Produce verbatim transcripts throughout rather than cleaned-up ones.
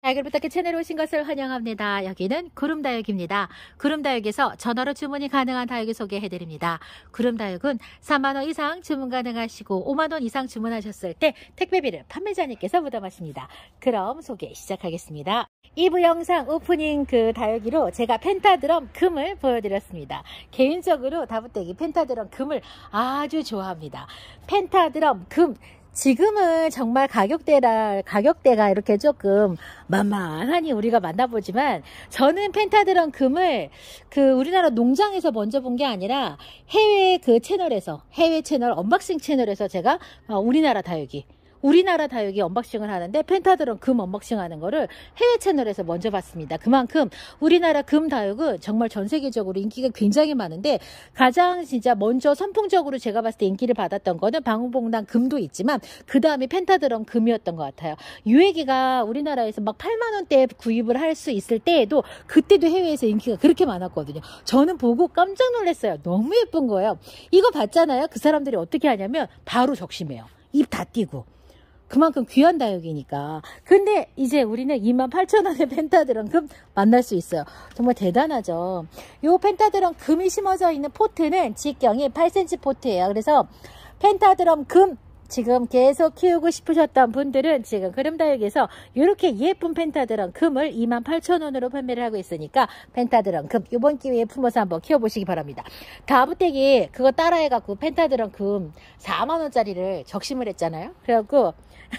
다육을 부탁해 채널에 오신 것을 환영합니다. 여기는 구름다육입니다. 구름다육에서 전화로 주문이 가능한 다육을 소개해드립니다. 구름다육은 삼만 원 이상 주문 가능하시고 오만 원 이상 주문하셨을 때 택배비를 판매자님께서 부담하십니다. 그럼 소개 시작하겠습니다. 이 부 영상 오프닝 그 다육이로 제가 펜타드럼 금을 보여드렸습니다. 개인적으로 다부떼기 펜타드럼 금을 아주 좋아합니다. 펜타드럼 금 지금은 정말 가격대라 가격대가 이렇게 조금 만만하니 우리가 만나보지만 저는 펜타드럼 금을 그 우리나라 농장에서 먼저 본 게 아니라 해외 그 채널에서 해외 채널 언박싱 채널에서 제가 우리나라 다육이 우리나라 다육이 언박싱을 하는데 펜타드럼 금 언박싱 하는 거를 해외 채널에서 먼저 봤습니다. 그만큼 우리나라 금 다육은 정말 전 세계적으로 인기가 굉장히 많은데 가장 진짜 먼저 선풍적으로 제가 봤을 때 인기를 받았던 거는 방울봉당 금도 있지만 그 다음에 펜타드럼 금이었던 것 같아요. 유해기가 우리나라에서 막 팔만 원대에 구입을 할 수 있을 때에도 그때도 해외에서 인기가 그렇게 많았거든요. 저는 보고 깜짝 놀랐어요. 너무 예쁜 거예요. 이거 봤잖아요. 그 사람들이 어떻게 하냐면 바로 적심해요. 입 다 띄고. 그만큼 귀한 다육이니까. 근데 이제 우리는 이만 팔천 원의 펜타드럼 금 만날 수 있어요. 정말 대단하죠. 요 펜타드럼 금이 심어져 있는 포트는 직경이 팔 센티미터 포트예요. 그래서 펜타드럼 금 지금 계속 키우고 싶으셨던 분들은 지금 구름다육에서 이렇게 예쁜 펜타드럼 금을 이만 팔천 원으로 판매를 하고 있으니까 펜타드럼 금 이번 기회에 품어서 한번 키워보시기 바랍니다. 다부떼기 그거 따라해갖고 펜타드럼 금 사만 원짜리를 적심을 했잖아요. 그래갖고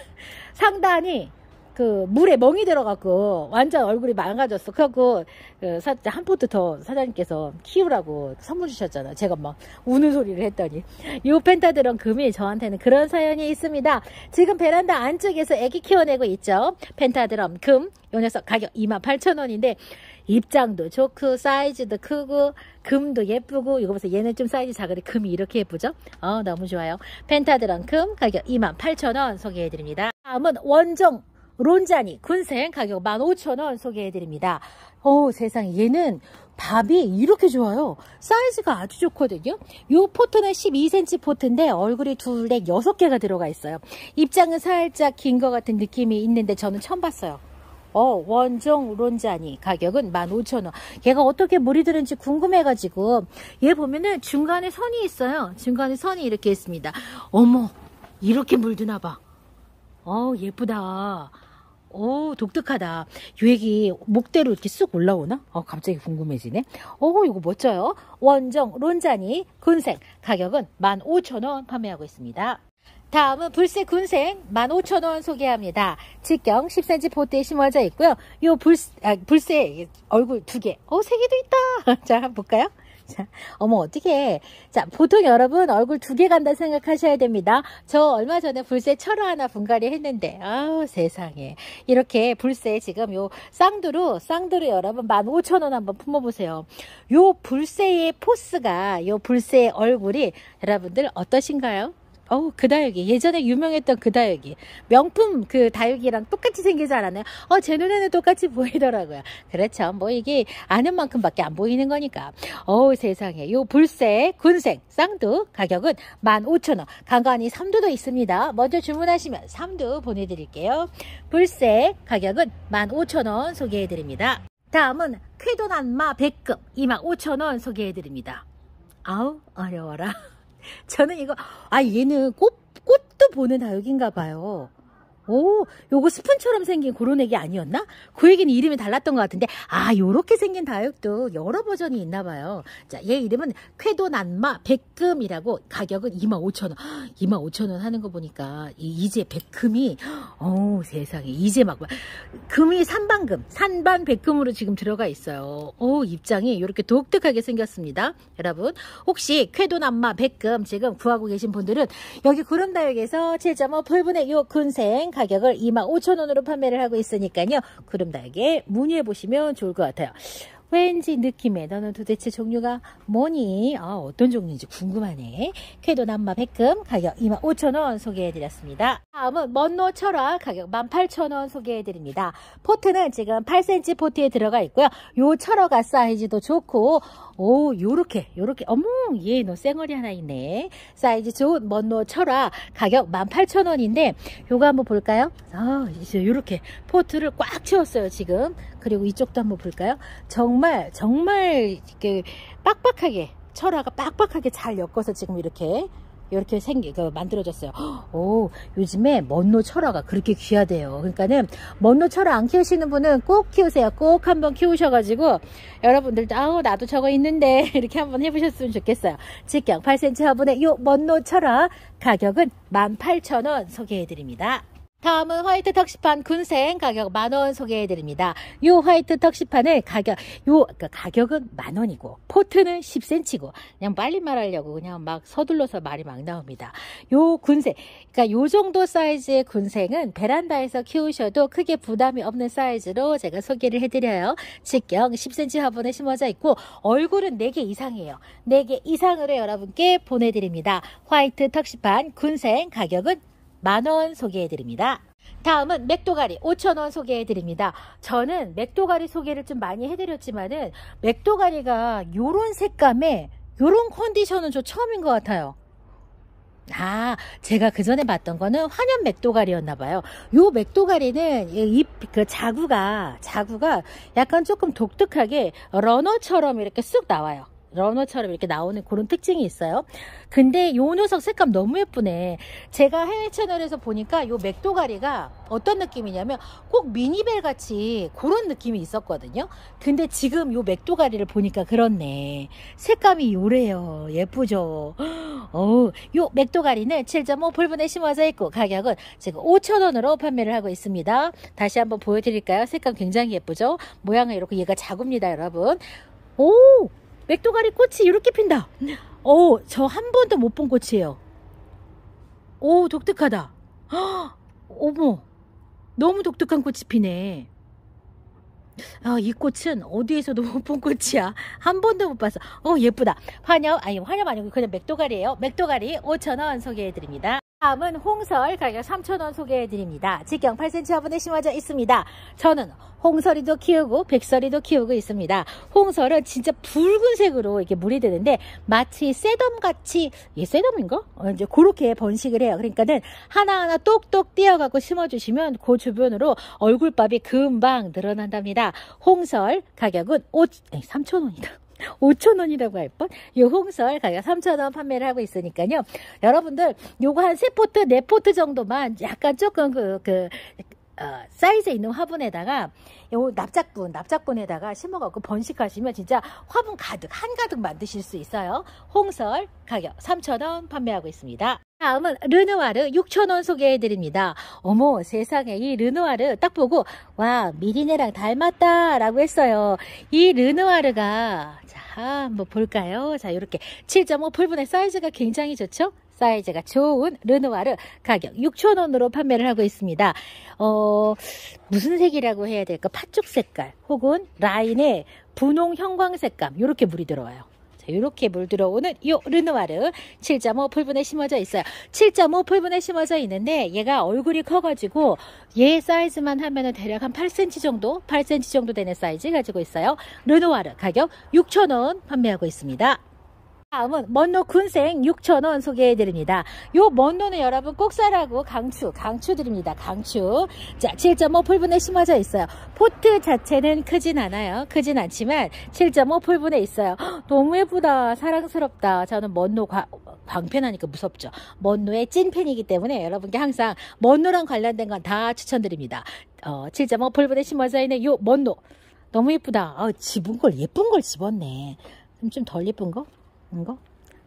상단이 그 물에 멍이 들어갖고 완전 얼굴이 망가졌어. 그래갖고 그 사, 한 포트 더 사장님께서 키우라고 선물 주셨잖아. 제가 막 우는 소리를 했더니 요 펜타드럼 금이 저한테는 그런 사연이 있습니다. 지금 베란다 안쪽에서 애기 키워내고 있죠. 펜타드럼 금 요 녀석 가격 이만 팔천 원인데 입장도 좋고 사이즈도 크고 금도 예쁘고 이거 보세요. 얘는 좀 사이즈 작은데 금이 이렇게 예쁘죠? 어, 너무 좋아요. 펜타드럼 금 가격 이만 팔천 원 소개해드립니다. 다음은 원종 론자니 군생 가격 만 오천 원 소개해드립니다. 오, 세상에 얘는 밥이 이렇게 좋아요. 사이즈가 아주 좋거든요. 요 포트는 십이 센티미터 포트인데 얼굴이 둘, 여섯 개가 들어가 있어요. 입장은 살짝 긴 것 같은 느낌이 있는데 저는 처음 봤어요. 어, 원종 론자니 가격은 만 오천 원. 얘가 어떻게 물이 드는지 궁금해가지고 얘 보면은 중간에 선이 있어요. 중간에 선이 이렇게 있습니다. 어머, 이렇게 물드나 봐. 어, 예쁘다. 오, 독특하다. 유액이 목대로 이렇게 쑥 올라오나? 어, 갑자기 궁금해지네. 오, 이거 멋져요. 원종 론자니 군생 가격은 만 오천 원 판매하고 있습니다. 다음은 불새 군생 만 오천 원 소개합니다. 직경 십 센티미터 포트에 심어져 있고요. 요 불, 아, 불새 얼굴 두 개. 어, 세 개도 있다. 자, 한번 볼까요? 자, 어머, 어떡해. 자, 보통 여러분 얼굴 두 개 간다 생각하셔야 됩니다. 저 얼마 전에 불새 철화 하나 분갈이 했는데, 아우, 세상에. 이렇게 불새 지금 요 쌍두루, 쌍두루 여러분 만 오천 원 한번 품어보세요. 요 불새의 포스가, 요 불새의 얼굴이 여러분들 어떠신가요? 어우, 그 다육이 예전에 유명했던 그 다육이 명품 그 다육이랑 똑같이 생기지 않았나요? 어, 제 눈에는 똑같이 보이더라고요. 그렇죠. 뭐 이게 아는 만큼밖에 안 보이는 거니까. 어우, 세상에. 요 불새 군생 쌍두 가격은 만 오천 원. 간간히 삼두도 있습니다. 먼저 주문하시면 삼두 보내드릴게요. 불새 가격은 만 오천 원 소개해드립니다. 다음은 쾌도난마 백금 이만 오천 원 소개해드립니다. 아우, 어려워라. 저는 이거, 아, 얘는 꽃, 꽃도 보는 다육인가 봐요. 오, 요거 스푼처럼 생긴 그런 애기 아니었나? 그 애기는 이름이 달랐던 것 같은데, 아, 요렇게 생긴 다육도 여러 버전이 있나 봐요. 자, 얘 이름은 쾌도난마 백금이라고 가격은 이만 오천 원. 이만 오천 원 하는 거 보니까, 이제 백금이, 어우, 세상에. 이제 막, 금이 산반금, 산반 백금으로 지금 들어가 있어요. 오, 입장이 요렇게 독특하게 생겼습니다. 여러분, 혹시 쾌도난마 백금 지금 구하고 계신 분들은 여기 구름다육에서 칠 점 오 풀분의 요 군생 가격을 이만 오천 원으로 판매를 하고 있으니까요. 구름다육에 문의해 보시면 좋을 것 같아요. 왠지 느낌에 너는 도대체 종류가 뭐니? 아, 어떤 종류인지 궁금하네. 쾌도 남마 백금 가격 이만 오천 원 소개해드렸습니다. 다음은 먼노 철화 가격 만 팔천 원 소개해드립니다. 포트는 지금 팔 센티미터 포트에 들어가 있고요. 요 철화가 사이즈도 좋고 오 요렇게 요렇게 어머 얘 너 쌩얼이 하나 있네. 사이즈 좋은 먼노 철화 가격 만 팔천 원인데 요거 한번 볼까요? 아 이제 요렇게 포트를 꽉 채웠어요 지금. 그리고 이쪽도 한번 볼까요? 정말 정말 이렇게 빡빡하게 철화가 빡빡하게 잘 엮어서 지금 이렇게 이렇게 생기 그 만들어졌어요. 오 요즘에 먼노 철화가 그렇게 귀하대요. 그러니까는 먼노 철화 안 키우시는 분은 꼭 키우세요. 꼭 한번 키우셔가지고 여러분들도 아우 나도 저거 있는데 이렇게 한번 해보셨으면 좋겠어요. 직경 팔 센티미터 화분의 요 먼노 철화 가격은 만 팔천 원 소개해드립니다. 다음은 화이트 턱시판 군생 가격 만 원 소개해드립니다. 요 화이트 턱시판의 가격, 요, 그러니까 가격은 만 원이고, 포트는 십 센티미터고, 그냥 빨리 말하려고 그냥 막 서둘러서 말이 막 나옵니다. 요 군생, 그러니까 요 정도 사이즈의 군생은 베란다에서 키우셔도 크게 부담이 없는 사이즈로 제가 소개를 해드려요. 직경 십 센티미터 화분에 심어져 있고, 얼굴은 네 개 이상이에요. 네 개 이상으로 여러분께 보내드립니다. 화이트 턱시판 군생 가격은 만 원 소개해드립니다. 다음은 맥도가리 오천 원 소개해드립니다. 저는 맥도가리 소개를 좀 많이 해드렸지만은 맥도가리가 요런 색감에 요런 컨디션은 저 처음인 것 같아요. 아, 제가 그 전에 봤던 거는 환연 맥도가리였나봐요. 요 맥도가리는 이 그 자구가 자구가 약간 조금 독특하게 러너처럼 이렇게 쑥 나와요. 러너처럼 이렇게 나오는 그런 특징이 있어요. 근데 요 녀석 색감 너무 예쁘네. 제가 해외 채널에서 보니까 요 맥도가리가 어떤 느낌이냐면 꼭 미니벨 같이 그런 느낌이 있었거든요. 근데 지금 요 맥도가리를 보니까 그렇네. 색감이 요래요. 예쁘죠. 어, 요 맥도가리는 칠 점 오 풀분에 심어져 있고 가격은 지금 오천 원으로 판매를 하고 있습니다. 다시 한번 보여드릴까요? 색감 굉장히 예쁘죠? 모양은 이렇게 얘가 자구입니다, 여러분. 오! 맥도가리 꽃이 이렇게 핀다. 오, 저 한 번도 못 본 꽃이에요. 오, 독특하다. 헉, 어머, 너무 독특한 꽃이 피네. 아, 이 꽃은 어디에서도 못 본 꽃이야. 한 번도 못 봤어. 어, 예쁘다. 환엽, 아니, 환엽 아니고 그냥 맥도가리예요. 맥도가리 오천 원 소개해드립니다. 다음은 홍설 가격 삼천 원 소개해드립니다. 직경 팔 센티미터 화분에 심어져 있습니다. 저는 홍설이도 키우고 백설이도 키우고 있습니다. 홍설은 진짜 붉은색으로 이렇게 물이 되는데 마치 쇠덤같이, 이게 쇠덤인가? 어, 이제 그렇게 번식을 해요. 그러니까는 하나하나 똑똑 띄어갖고 심어주시면 그 주변으로 얼굴밥이 금방 늘어난답니다. 홍설 가격은 오, 에이, 삼천 원이다. 오천 원이라고 할 뻔. 요 홍설 가격 삼천 원 판매를 하고 있으니까요. 여러분들 요거 한 세 포트, 네 포트 정도만 약간 조금 그, 그, 어, 사이즈 있는 화분에다가 요 납작분, 납작분에다가 심어갖고 번식하시면 진짜 화분 가득, 한가득 만드실 수 있어요. 홍설 가격 삼천 원 판매하고 있습니다. 다음은 르누아르 육천 원 소개해드립니다. 어머 세상에 이 르누아르 딱 보고 와 미리네랑 닮았다 라고 했어요. 이 르누아르가 자 한번 볼까요? 자 이렇게 칠 점 오 풀분의 사이즈가 굉장히 좋죠? 사이즈가 좋은 르누아르 가격 육천 원으로 판매를 하고 있습니다. 어, 무슨 색이라고 해야 될까? 팥죽 색깔 혹은 라인에 분홍 형광 색감 이렇게 물이 들어와요. 이렇게 물 들어오는 이 르누아르 칠 점 오 풀분에 심어져 있어요. 칠 점 오 풀분에 심어져 있는데 얘가 얼굴이 커가지고 얘 사이즈만 하면은 대략 한 팔 센티미터 정도 팔 센티미터 정도 되는 사이즈 가지고 있어요. 르누아르 가격 육천 원 판매하고 있습니다. 다음은 먼노 군생 육천 원 소개해드립니다. 요 먼노는 여러분 꼭살하고 강추, 강추 드립니다. 강추. 자, 칠 점 오 풀분에 심어져 있어요. 포트 자체는 크진 않아요. 크진 않지만 칠 점 오 풀분에 있어요. 헉, 너무 예쁘다. 사랑스럽다. 저는 먼노 과, 광팬하니까 무섭죠. 먼노의 찐팬이기 때문에 여러분께 항상 먼노랑 관련된 건 다 추천드립니다. 어, 칠 점 오 풀분에 심어져 있는 요 먼노. 너무 예쁘다. 아, 집은 걸, 예쁜 걸 집었네. 좀 덜 예쁜 거? 이거?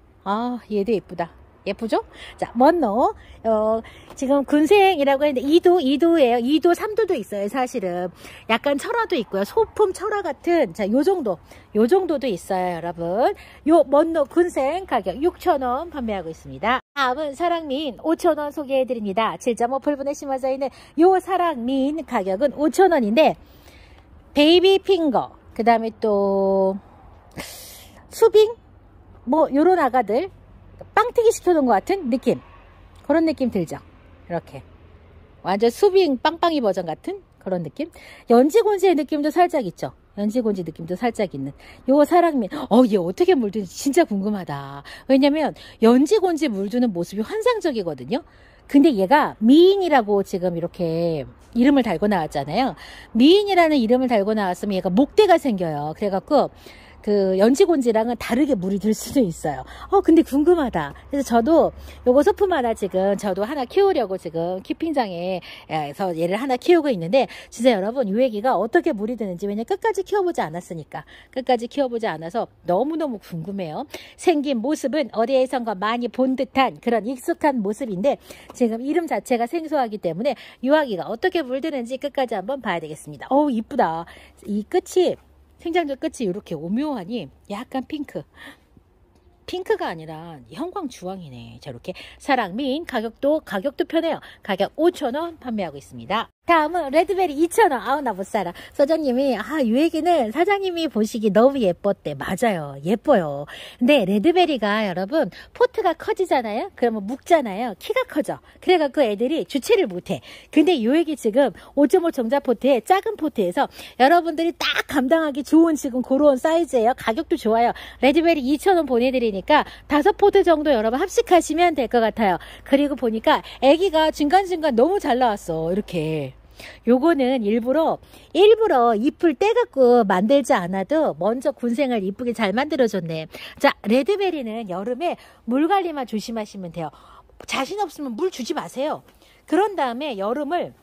아, 얘도 예쁘다. 예쁘죠? 자, 먼노. 어, 지금 군생이라고 했는데 이 도, 이 도예요. 이 도, 삼 도도 있어요, 사실은. 약간 철화도 있고요. 소품 철화 같은, 자, 요 정도. 요 정도도 있어요, 여러분. 요 먼노 군생 가격 육천 원 판매하고 있습니다. 다음은 사랑민 오천 원 소개해드립니다. 칠 점 오 풀분에 심어져 있는 요 사랑민 가격은 오천 원인데, 베이비 핑거. 그 다음에 또 수빙 뭐 요런 아가들 빵튀기 시켜놓은 것 같은 느낌, 그런 느낌 들죠. 이렇게 완전 수빙 빵빵이 버전 같은 그런 느낌. 연지곤지의 느낌도 살짝 있죠. 연지곤지 느낌도 살짝 있는 요 사랑민. 어, 얘 어떻게 물든지 진짜 궁금하다. 왜냐면 연지곤지 물드는 모습이 환상적이거든요. 근데 얘가 미인이라고 지금 이렇게 이름을 달고 나왔잖아요. 미인이라는 이름을 달고 나왔으면 얘가 목대가 생겨요. 그래갖고 그 연지곤지랑은 다르게 물이 들 수도 있어요. 어 근데 궁금하다. 그래서 저도 요거 소품 하나 지금 저도 하나 키우려고 지금 키핑장에서 얘를 하나 키우고 있는데, 진짜 여러분 이 애기가 어떻게 물이 드는지, 왜냐면 끝까지 키워보지 않았으니까, 끝까지 키워보지 않아서 너무너무 궁금해요. 생긴 모습은 어디에선가 많이 본 듯한 그런 익숙한 모습인데 지금 이름 자체가 생소하기 때문에 이 아기가 어떻게 물드는지 끝까지 한번 봐야 되겠습니다. 어우 이쁘다. 이 끝이, 생장절 끝이 이렇게 오묘하니 약간 핑크, 핑크가 아니라 형광주황이네. 자, 이렇게 사랑민. 가격도 가격도 편해요. 가격 오천 원 판매하고 있습니다. 다음은 레드베리 이천 원. 아우 나 못살아. 사장님이 아 이 얘기는 사장님이 보시기 너무 예뻤대. 맞아요, 예뻐요. 근데 레드베리가 여러분 포트가 커지잖아요. 그러면 묵잖아요. 키가 커져. 그래갖고 애들이 주체를 못해. 근데 이 얘기 지금 오 점 오 정자 포트에 작은 포트에서 여러분들이 딱 감당하기 좋은 지금 그런 사이즈예요. 가격도 좋아요. 레드베리 이천 원 보내드리니까 다섯 포트 정도 여러분 합식하시면 될 것 같아요. 그리고 보니까 애기가 중간중간 너무 잘 나왔어. 이렇게 요거는 일부러 일부러 잎을 떼갖고 만들지 않아도 먼저 군생을 이쁘게 잘 만들어줬네. 자, 레드베리는 여름에 물 관리만 조심하시면 돼요. 자신 없으면 물 주지 마세요. 그런 다음에 여름을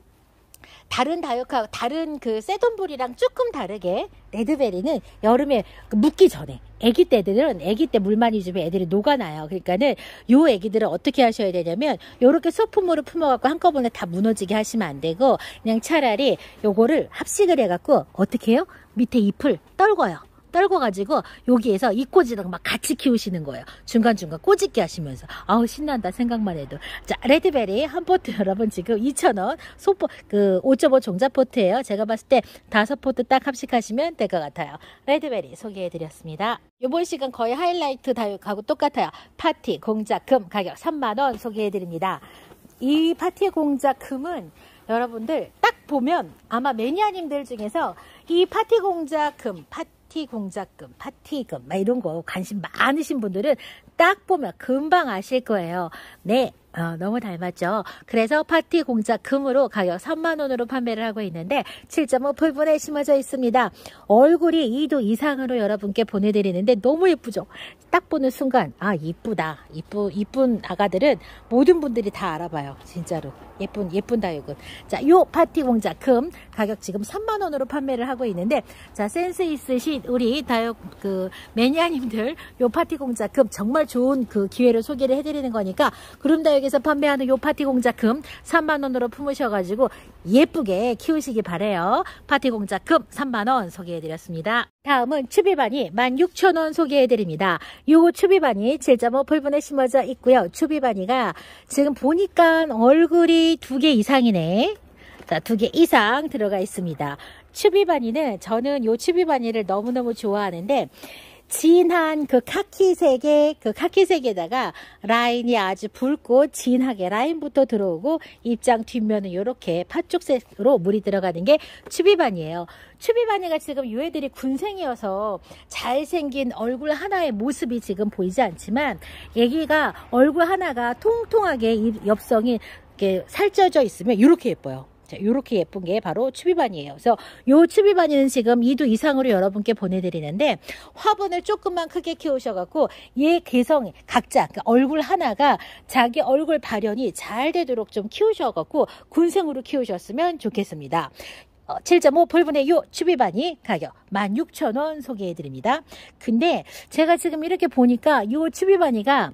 다른 다육하고 다른 그 새돈불이랑 조금 다르게 레드베리는 여름에 묵기 전에, 애기 때들은 애기 때 물 많이 주면 애들이 녹아나요. 그러니까는 요 애기들은 어떻게 하셔야 되냐면 요렇게 소품으로 품어갖고 한꺼번에 다 무너지게 하시면 안 되고, 그냥 차라리 요거를 합식을 해갖고 어떻게 해요? 밑에 잎을 떨궈요. 떨궈가지고 여기에서 이 꼬지랑 막 같이 키우시는 거예요. 중간중간 꼬집게 하시면서. 아우 신난다 생각만 해도. 자, 레드베리 한 포트 여러분 지금 이천 원. 소포 그 오 점 오 종자 포트예요. 제가 봤을 때 다섯 포트 딱 합식하시면 될 것 같아요. 레드베리 소개해드렸습니다. 이번 시간 거의 하이라이트 다육하고 똑같아요. 파티 공작금 가격 삼만 원 소개해드립니다. 이 파티 공작금은 여러분들 딱 보면 아마 매니아님들 중에서 이 파티 공작금, 파티 파티 공작금, 파티금 막 이런 거 관심 많으신 분들은 딱 보면 금방 아실 거예요. 네, 어, 너무 닮았죠. 그래서 파티 공작금으로 가격 삼만 원으로 판매를 하고 있는데 칠 점 오 풀분에 심어져 있습니다. 얼굴이 이 도 이상으로 여러분께 보내드리는데 너무 예쁘죠. 딱 보는 순간 아 이쁘다, 이쁘, 이쁜 아가들은 모든 분들이 다 알아봐요. 진짜로 예쁜 예쁜 다육은. 자, 요 파티 공작금 가격 지금 삼만 원으로 판매를 하고 있는데, 자 센스 있으신 우리 다육 그 매니아님들 요 파티 공작금 정말 좋은 그 기회를 소개를 해드리는 거니까 구름다육에서 판매하는 요 파티 공작금 삼만 원으로 품으셔가지고 예쁘게 키우시기 바래요. 파티 공작금 삼만 원 소개해드렸습니다. 다음은 추비바니 만 육천 원 소개해드립니다. 요 추비바니 칠 점 오 풀분에 심어져 있고요. 추비바니가 지금 보니까 얼굴이 두 개 이상이네. 자, 두 개 이상 들어가 있습니다. 추비바니는 저는 요 추비바니를 너무너무 좋아하는데 진한 그 카키색의 그 카키색에다가 라인이 아주 붉고 진하게 라인부터 들어오고 입장 뒷면은 이렇게 팥죽색으로 물이 들어가는 게 추비바니예요. 추비바니가 지금 요 애들이 군생이어서 잘생긴 얼굴 하나의 모습이 지금 보이지 않지만 애기가 얼굴 하나가 통통하게 이 엽성이 이렇게 살쪄져 있으면 이렇게 예뻐요. 자, 요렇게 예쁜 게 바로 추비바니예요. 그래서 요 추비바니는 지금 이 도 이상으로 여러분께 보내드리는데 화분을 조금만 크게 키우셔갖고 얘 개성 각자 그러니까 얼굴 하나가 자기 얼굴 발현이 잘 되도록 좀 키우셔갖고 군생으로 키우셨으면 좋겠습니다. 어, 칠 점 오 풀분의 요 추비바니 가격 만 육천 원 소개해드립니다. 근데 제가 지금 이렇게 보니까 요 추비바니가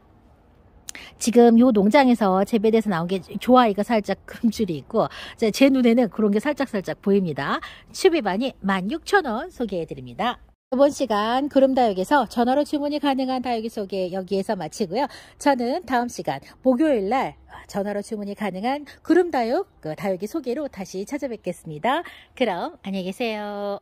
지금 요 농장에서 재배돼서 나온 게 좋아이가 살짝 금줄이 있고 제 눈에는 그런 게 살짝살짝 보입니다. 추비바니 만 육천 원 소개해드립니다. 이번 시간 구름다육에서 전화로 주문이 가능한 다육이 소개 여기에서 마치고요. 저는 다음 시간 목요일날 전화로 주문이 가능한 구름다육 그 다육이 소개로 다시 찾아뵙겠습니다. 그럼 안녕히 계세요.